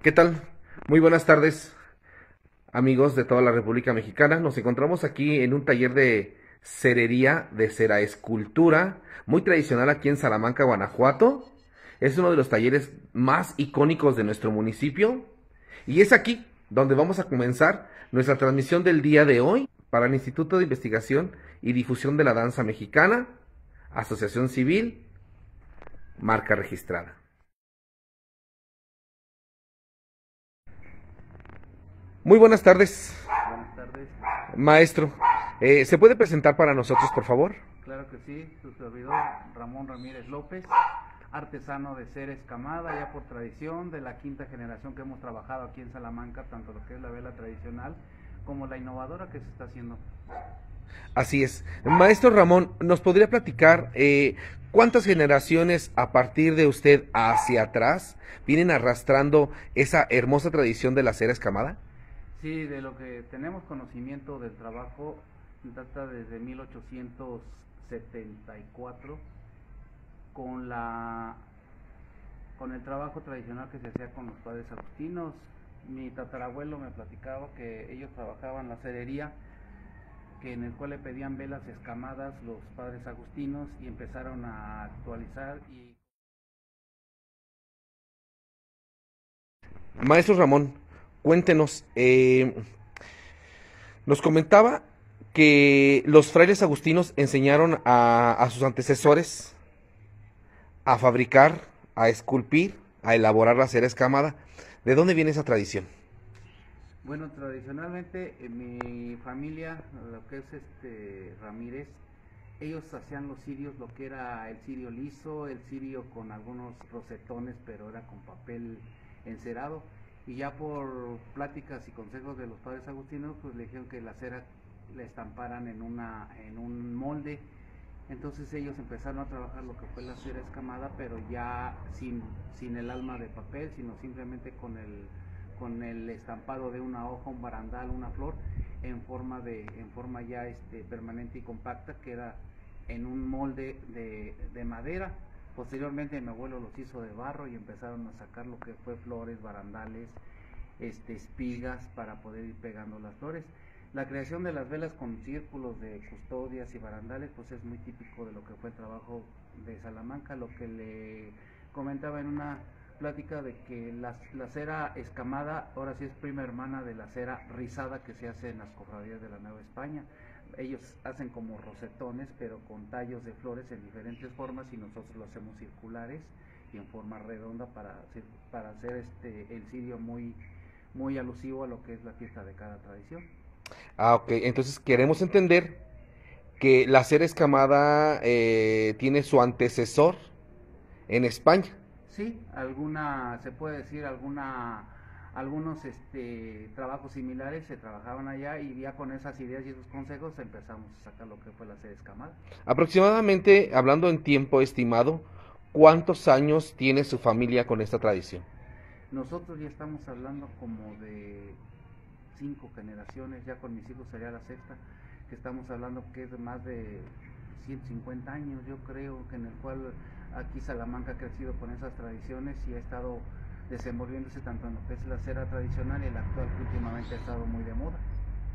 ¿Qué tal? Muy buenas tardes, amigos de toda la República Mexicana. Nos encontramos aquí en un taller de cerería, de ceraescultura, muy tradicional aquí en Salamanca, Guanajuato. Es uno de los talleres más icónicos de nuestro municipio. Y es aquí donde vamos a comenzar nuestra transmisión del día de hoy para el Instituto de Investigación y Difusión de la Danza Mexicana, Asociación Civil, marca registrada. Muy buenas tardes, Buenas tardes. maestro. ¿Se puede presentar para nosotros, por favor? Claro que sí, su servidor Ramón Ramírez López, artesano de cera escamada, ya por tradición, de la quinta generación que hemos trabajado aquí en Salamanca, tanto lo que es la vela tradicional como la innovadora que se está haciendo. Así es. Maestro Ramón, ¿nos podría platicar cuántas generaciones a partir de usted hacia atrás vienen arrastrando esa hermosa tradición de la cera escamada? Sí, de lo que tenemos conocimiento del trabajo, data desde 1874 con con el trabajo tradicional que se hacía con los padres agustinos. Mi tatarabuelo me platicaba que ellos trabajaban la cerería, que en el cual le pedían velas escamadas los padres agustinos y empezaron a actualizar y Maestro Ramón, cuéntenos, nos comentaba que los frailes agustinos enseñaron a sus antecesores a fabricar, a esculpir, a elaborar la cera escamada. ¿De dónde viene esa tradición? bueno, tradicionalmente en mi familia, lo que es Ramírez, ellos hacían los cirios, lo que era el cirio liso, el cirio con algunos rosetones, pero era con papel encerado. Y ya por pláticas y consejos de los padres agustinos, pues le dijeron que la cera la estamparan en un molde. Entonces ellos empezaron a trabajar lo que fue la cera escamada, pero ya sin el alma de papel, sino simplemente con el estampado de una hoja, un barandal, una flor, en forma ya permanente y compacta, que era en un molde de madera. Posteriormente mi abuelo los hizo de barro y empezaron a sacar lo que fue flores, barandales, espigas para poder ir pegando las flores. La creación de las velas con círculos de custodias y barandales pues es muy típico de lo que fue el trabajo de Salamanca. Lo que le comentaba en una plática de que la cera escamada ahora sí es prima hermana de la cera rizada que se hace en las cofradías de la Nueva España. Ellos hacen como rosetones pero con tallos de flores en diferentes formas y nosotros lo hacemos circulares y en forma redonda para hacer el cirio muy alusivo a lo que es la fiesta de cada tradición. Ah, ok. Entonces queremos entender que la cera escamada tiene su antecesor en España. Sí, se puede decir algunos trabajos similares se trabajaban allá y ya con esas ideas y esos consejos empezamos a sacar lo que fue la cera escamada. Aproximadamente, hablando en tiempo estimado, ¿cuántos años tiene su familia con esta tradición? Nosotros ya estamos hablando como de 5 generaciones, ya con mis hijos sería la sexta, que estamos hablando que es de más de 150 años, yo creo, que en el cual aquí Salamanca ha crecido con esas tradiciones y ha estado desenvolviéndose tanto en lo que es la cera tradicional y el actual que últimamente ha estado muy de moda.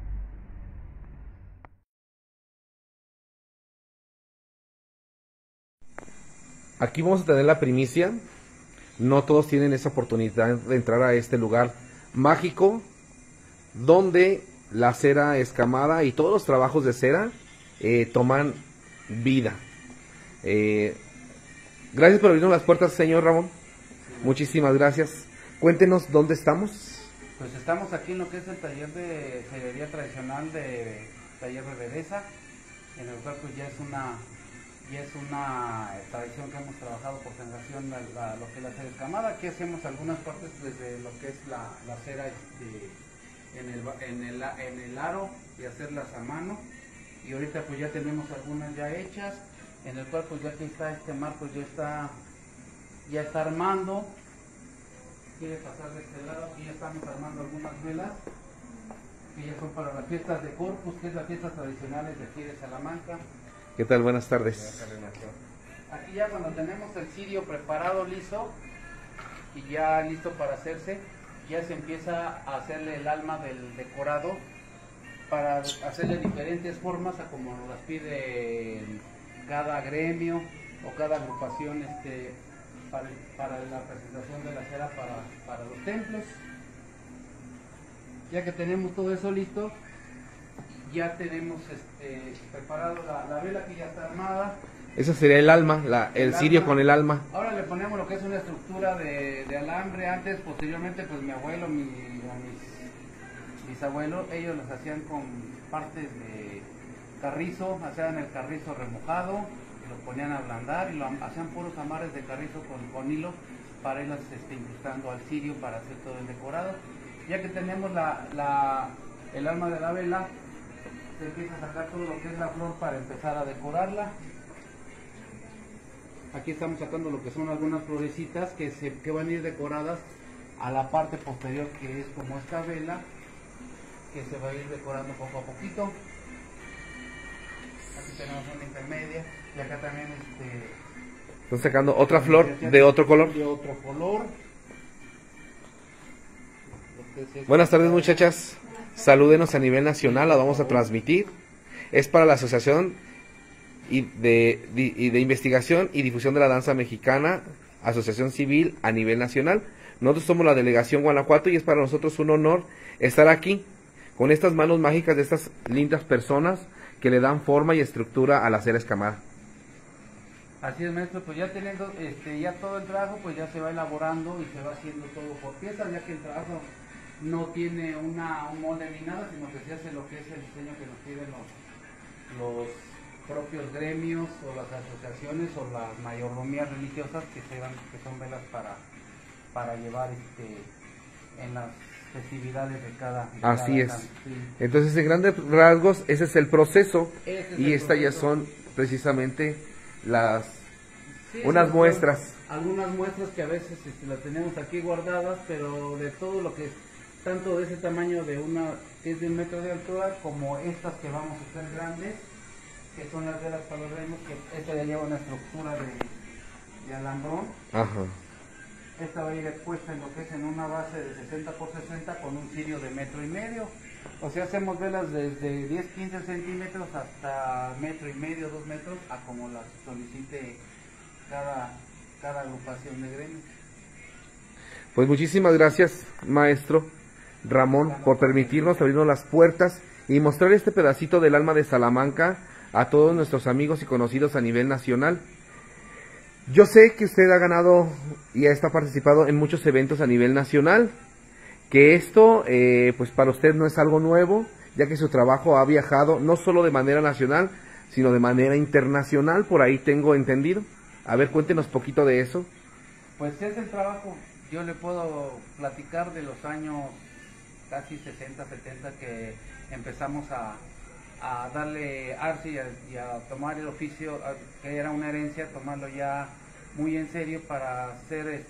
Aquí vamos a tener la primicia. No todos tienen esa oportunidad de entrar a este lugar mágico donde la cera escamada y todos los trabajos de cera toman vida. Eh, Gracias por abrirnos las puertas, señor Ramón. Muchísimas gracias. Cuéntenos dónde estamos. Pues estamos aquí en lo que es el taller de cerería tradicional de Taller de Belleza, en el cual pues ya es una tradición que hemos trabajado por generación lo que es la cera escamada. Aquí hacemos algunas partes desde lo que es la cera en el aro y hacerlas a mano. Y ahorita pues ya tenemos algunas ya hechas, en el cual pues ya aquí está este marco, ya está armando. Quiere pasar de este lado, aquí ya estamos armando algunas velas que ya son para las fiestas de Corpus, que es las fiestas tradicionales de aquí de Salamanca. ¿Qué tal? Buenas tardes. Aquí ya cuando tenemos el cirio preparado, listo, y ya listo para hacerse, ya se empieza a hacerle el alma del decorado para hacerle diferentes formas a como nos las pide cada gremio o cada agrupación para la presentación de la cera para los templos. Ya que tenemos todo eso listo, ya tenemos preparado la vela que ya está armada. Ese sería el alma, el cirio alma. con el alma. Ahora le ponemos lo que es una estructura de alambre. Antes, posteriormente, pues mi abuelo, mis abuelos, ellos los hacían con partes de carrizo, hacían el carrizo remojado, lo ponían a ablandar y lo hacían puros amares de carrizo con hilo para irlas incrustando al cirio para hacer todo el decorado. Ya que tenemos el alma de la vela, se empieza a sacar todo lo que es la flor para empezar a decorarla. Aquí estamos sacando lo que son algunas florecitas que van a ir decoradas a la parte posterior, que es como esta vela, que se va a ir decorando poco a poquito. Aquí tenemos una intermedia y acá también están sacando otra flor de otro color. De otro color. Buenas tardes, muchachas. Salúdenos a nivel nacional, la vamos a transmitir. Es para la Asociación de Investigación y Difusión de la Danza Mexicana, Asociación Civil a nivel nacional. Nosotros somos la delegación Guanajuato y es para nosotros un honor estar aquí con estas manos mágicas de estas lindas personas que le dan forma y estructura a la cera escamada. Así es, maestro, pues ya teniendo ya todo el trabajo, pues ya se va elaborando y se va haciendo todo por piezas, ya que el trabajo no tiene un molde ni nada, sino que se hace lo que es el diseño que nos piden los propios gremios o las asociaciones o las mayordomías religiosas que son velas para llevar en las festividades de cada. Así es. Sí. Entonces, en grandes rasgos, ese es el proceso y estas ya son precisamente unas muestras. Algunas muestras que a veces las tenemos aquí guardadas, pero de todo lo que tanto de ese tamaño que es de 1 metro de altura, como estas que vamos a hacer grandes, que son las velas para los remos, que esta ya lleva una estructura de alambrón. Ajá. Esta va a ir expuesta en lo que es en una base de 60 por 60 con un cirio de 1,5 metros. O sea, hacemos velas desde 10-15 centímetros hasta 1,5 metros, 2 metros, a como las solicite cada agrupación de gremios. Pues muchísimas gracias, maestro Ramón, por permitirnos abrirnos las puertas y mostrar este pedacito del alma de Salamanca a todos nuestros amigos y conocidos a nivel nacional. Yo sé que usted ha ganado y está participado en muchos eventos a nivel nacional, que esto pues para usted no es algo nuevo, ya que su trabajo ha viajado no solo de manera nacional, sino de manera internacional, por ahí tengo entendido. A ver, cuéntenos poquito de eso. Pues es el trabajo, yo le puedo platicar de los años casi 60, 70 que empezamos a darle arte y a tomar el oficio, que era una herencia, tomarlo ya muy en serio para hacer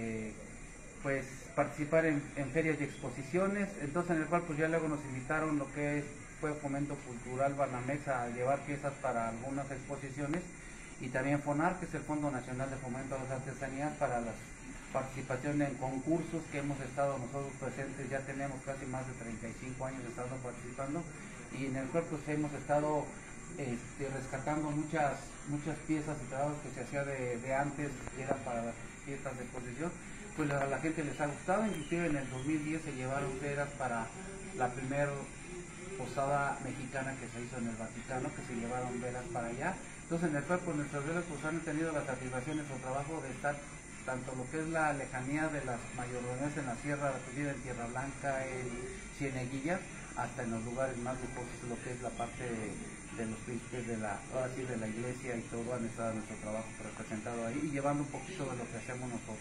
pues participar en ferias y exposiciones. Entonces en el cual pues ya luego nos invitaron lo que fue Fomento Cultural Banamex a llevar piezas para algunas exposiciones, y también FONAR, que es el Fondo Nacional de Fomento a las Artesanías, para la participación en concursos que hemos estado nosotros presentes. Ya tenemos casi más de 35 años estando participando, y en el cual pues hemos estado rescatando muchas piezas y trabajos que se hacía de antes, que era para las fiestas de exposición. Pues a la gente les ha gustado. Inclusive en el 2010 se llevaron ceras para la primera posada mexicana que se hizo en el Vaticano, que se llevaron velas para allá. Entonces en el cual pues nuestras velas pues han tenido la satisfacción en su trabajo de estar tanto lo que es la lejanía de las mayordomías en la sierra, en Tierra Blanca, en Cieneguillas, hasta en los lugares más lujosos, lo que es la parte de los príncipes de la iglesia, y todo han estado nuestro trabajo representado ahí y llevando un poquito de lo que hacemos nosotros.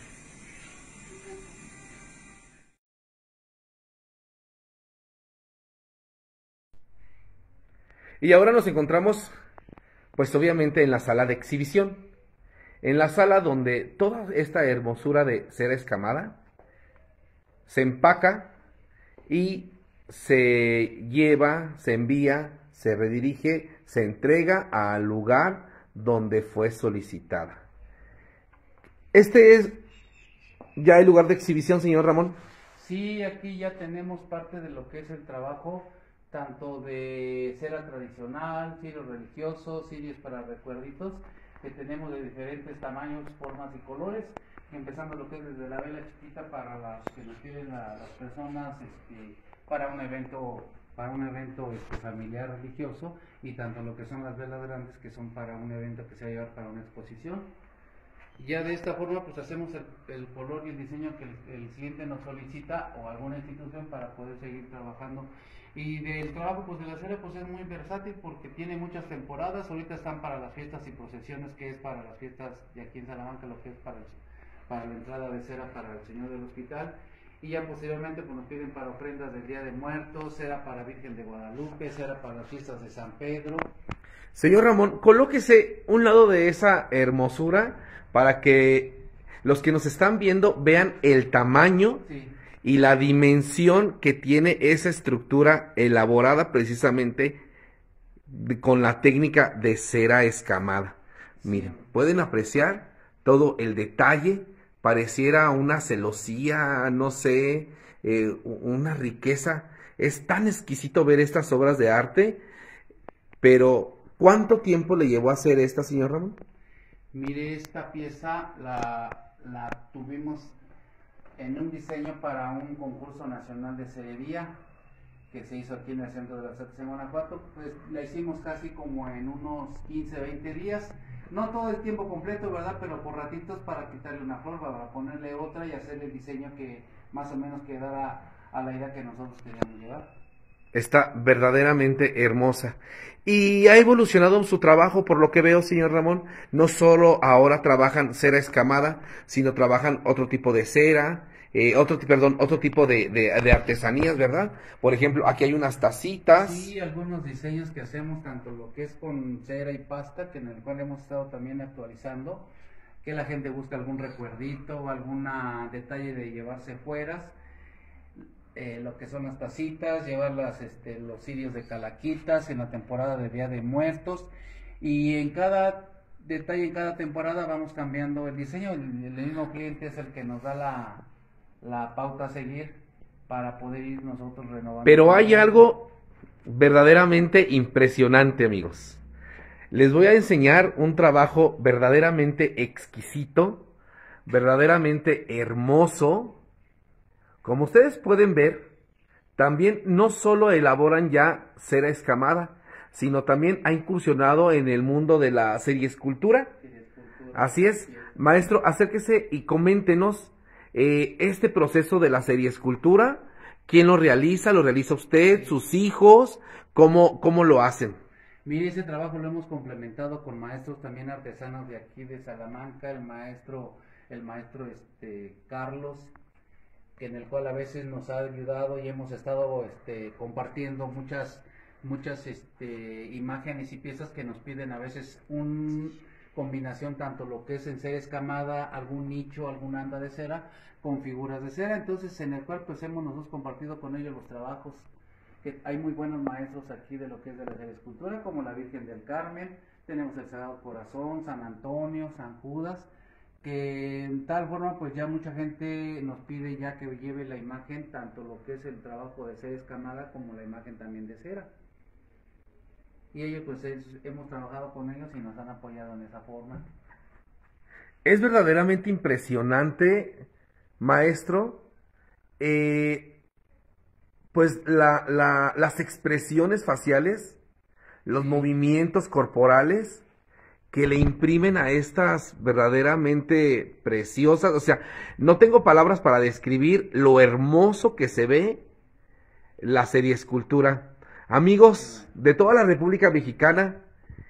Y ahora nos encontramos, pues obviamente en la sala de exhibición, en la sala donde toda esta hermosura de cera escamada se empaca y se lleva, se envía, se redirige, se entrega al lugar donde fue solicitada. Este es ya el lugar de exhibición, señor Ramón. Sí, aquí ya tenemos parte de lo que es el trabajo, tanto de cera tradicional, cirios religiosos, cirios para recuerditos, que tenemos de diferentes tamaños, formas y colores, empezando lo que es desde la vela chiquita para las que nos piden las personas para un evento familiar religioso, y tanto lo que son las velas grandes que son para un evento que se va a llevar para una exposición. Ya de esta forma pues hacemos el color y el diseño que el cliente nos solicita o alguna institución para poder seguir trabajando. Y del trabajo pues de la cera pues es muy versátil porque tiene muchas temporadas. Ahorita están para las fiestas y procesiones, que es para las fiestas de aquí en Salamanca, lo que es para la entrada de cera para el Señor del Hospital. Y ya posteriormente pues nos piden para ofrendas del Día de Muertos, cera para Virgen de Guadalupe, cera para las fiestas de San Pedro. Señor Ramón, colóquese un lado de esa hermosura para que los que nos están viendo vean el tamaño Sí. y la dimensión que tiene esa estructura elaborada precisamente con la técnica de cera escamada. Miren, Sí. pueden apreciar todo el detalle, pareciera una celosía, no sé, una riqueza. Es tan exquisito ver estas obras de arte, pero ¿cuánto tiempo le llevó a hacer esta, señor Ramón? Mire, esta pieza la tuvimos en un diseño para un concurso nacional de cerería que se hizo aquí en el centro de las artes en Guanajuato. Pues la hicimos casi como en unos 15, 20 días. No todo el tiempo completo, ¿verdad? Pero por ratitos para quitarle una flor, para ponerle otra y hacerle el diseño que más o menos quedara a la idea que nosotros queríamos llevar. Está verdaderamente hermosa. Y ha evolucionado su trabajo, por lo que veo, señor Ramón. No solo ahora trabajan cera escamada, sino trabajan otro tipo de cera, otro tipo de artesanías, ¿verdad? Por ejemplo, aquí hay unas tacitas. Sí, algunos diseños que hacemos, tanto lo que es con cera y pasta, que en el cual hemos estado también actualizando, que la gente busca algún recuerdito o algún detalle de llevarse fueras. Lo que son las tacitas, llevar los cirios de calaquitas en la temporada de Día de Muertos, y en cada detalle, en cada temporada vamos cambiando el diseño. El mismo cliente es el que nos da la pauta a seguir para poder ir nosotros renovando. Pero hay algo verdaderamente impresionante, amigos. Les voy a enseñar un trabajo verdaderamente exquisito, verdaderamente hermoso. Como ustedes pueden ver, también no solo elaboran ya cera escamada, sino también ha incursionado en el mundo de la seriescultura. Así es, maestro, acérquese y coméntenos este proceso de la seriescultura. ¿Quién lo realiza? ¿Lo realiza usted? ¿Sus hijos? ¿Cómo lo hacen? Mire, ese trabajo lo hemos complementado con maestros también artesanos de aquí de Salamanca, el maestro Carlos, en el cual a veces nos ha ayudado y hemos estado compartiendo muchas imágenes y piezas que nos piden a veces una combinación, tanto lo que es en cera escamada, algún nicho, alguna anda de cera, con figuras de cera. Entonces, en el cual pues hemos nosotros compartido con ellos los trabajos, que hay muy buenos maestros aquí de lo que es de la escultura, como la Virgen del Carmen, tenemos el Sagrado Corazón, San Antonio, San Judas, que en tal forma pues ya mucha gente nos pide ya que lleve la imagen, tanto lo que es el trabajo de cera escamada como la imagen también de cera. Y ellos pues hemos trabajado con ellos y nos han apoyado en esa forma. Es verdaderamente impresionante, maestro, pues las expresiones faciales, los movimientos corporales que le imprimen a estas verdaderamente preciosas. O sea, no tengo palabras para describir lo hermoso que se ve la seriescultura. Amigos de toda la República Mexicana,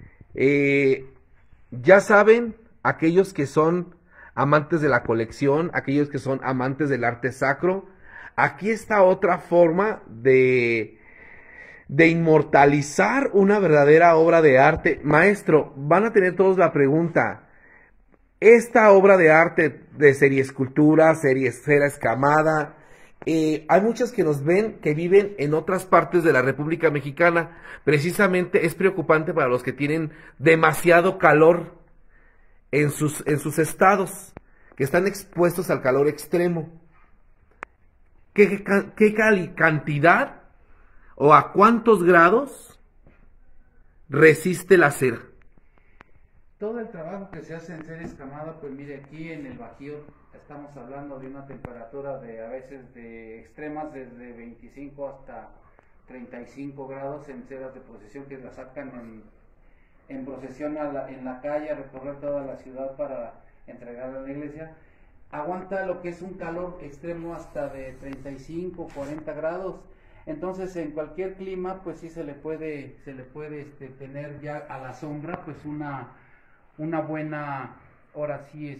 ya saben, aquellos que son amantes de la colección, aquellos que son amantes del arte sacro, aquí está otra forma de inmortalizar una verdadera obra de arte. Maestro, van a tener todos la pregunta, esta obra de arte de seriescultura, cera escamada, hay muchas que nos ven que viven en otras partes de la República Mexicana. Precisamente es preocupante para los que tienen demasiado calor en sus estados, que están expuestos al calor extremo. cantidad o a cuántos grados resiste la cera? Todo el trabajo que se hace en cera escamada, pues mire, aquí en el Bajío estamos hablando de una temperatura de a veces de extremas desde 25 hasta 35 grados en ceras de procesión que la sacan en procesión en la calle, a recorrer toda la ciudad para entregarla a la iglesia. Aguanta lo que es un calor extremo hasta de 35, 40 grados. Entonces en cualquier clima pues sí se le puede tener ya a la sombra pues una buena, ahora sí,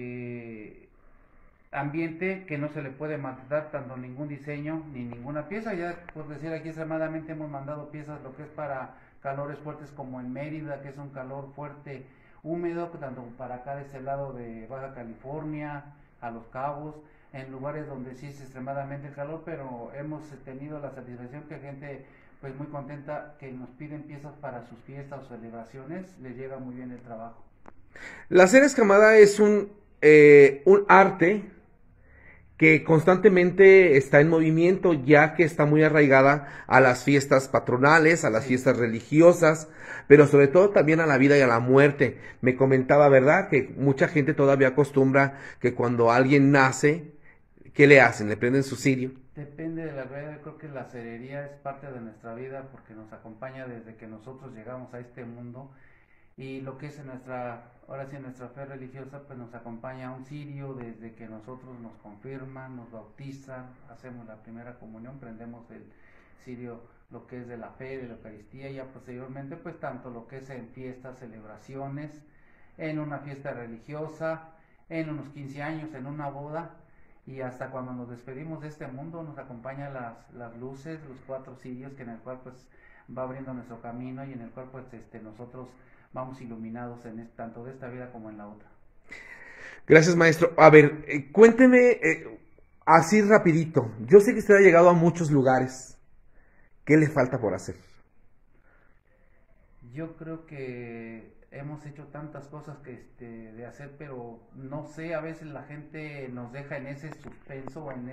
ambiente que no se le puede maltratar tanto ningún diseño ni ninguna pieza. Ya por decir aquí extremadamente hemos mandado piezas lo que es para calores fuertes como en Mérida, que es un calor fuerte húmedo, tanto para acá de ese lado de Baja California, a Los Cabos, en lugares donde sí es extremadamente el calor, pero hemos tenido la satisfacción que gente pues muy contenta que nos piden piezas para sus fiestas o celebraciones, les llega muy bien el trabajo. La cera escamada es un arte que constantemente está en movimiento, ya que está muy arraigada a las fiestas patronales, a las fiestas religiosas, pero sobre todo también a la vida y a la muerte. Me comentaba, ¿verdad?, que mucha gente todavía acostumbra que cuando alguien nace, ¿qué le hacen? ¿Le prenden su cirio? Depende de la vida. Yo creo que la cerería es parte de nuestra vida porque nos acompaña desde que nosotros llegamos a este mundo. Y lo que es ahora sí en nuestra fe religiosa, pues nos acompaña un cirio desde que nosotros nos confirman, nos bautizan, hacemos la primera comunión, prendemos el cirio, lo que es de la fe, de la Eucaristía, y ya posteriormente pues tanto lo que es en fiestas, celebraciones, en una fiesta religiosa, en unos 15 años, en una boda, y hasta cuando nos despedimos de este mundo nos acompañan las luces, los 4 cirios que en el cual pues va abriendo nuestro camino y en el cual pues nosotros vamos iluminados tanto de esta vida como en la otra. Gracias, maestro. A ver, cuénteme así rapidito. Yo sé que usted ha llegado a muchos lugares. ¿Qué le falta por hacer? Yo creo que hemos hecho tantas cosas de hacer, pero no sé, a veces la gente nos deja en ese suspenso, en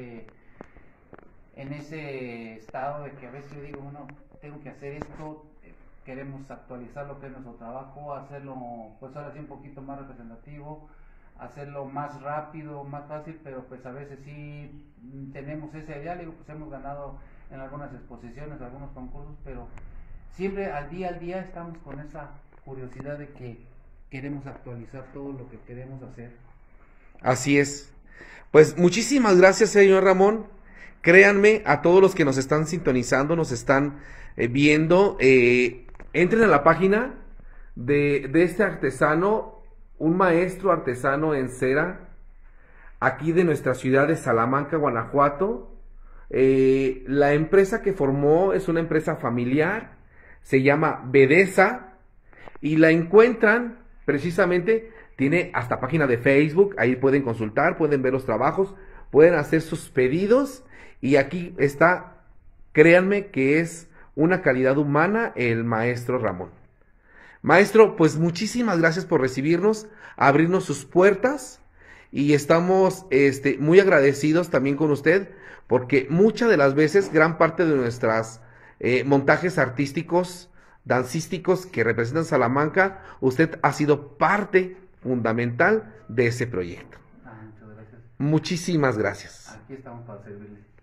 ese estado de que a veces yo digo, tengo que hacer esto. Queremos actualizar lo que es nuestro trabajo, hacerlo pues ahora sí un poquito más representativo, hacerlo más rápido, más fácil, pero pues a veces sí tenemos ese ideal, y pues hemos ganado en algunas exposiciones, algunos concursos, pero siempre al día estamos con esa curiosidad de que queremos actualizar todo lo que queremos hacer. Así es. Pues muchísimas gracias, señor Ramón. Créanme, a todos los que nos están sintonizando, nos están viendo, entren a la página de este artesano, un maestro artesano en cera, aquí de nuestra ciudad de Salamanca, Guanajuato. La empresa que formó es una empresa familiar, se llama Bedesa, y la encuentran precisamente, tiene hasta página de Facebook, ahí pueden consultar, pueden ver los trabajos, pueden hacer sus pedidos, y aquí está, créanme que es una calidad humana el maestro Ramón. Maestro, pues muchísimas gracias por recibirnos, abrirnos sus puertas, y estamos muy agradecidos también con usted, porque muchas de las veces, gran parte de nuestras montajes artísticos, dancísticos que representan Salamanca, usted ha sido parte fundamental de ese proyecto. Muchas gracias. Muchísimas gracias. Aquí estamos para servirle.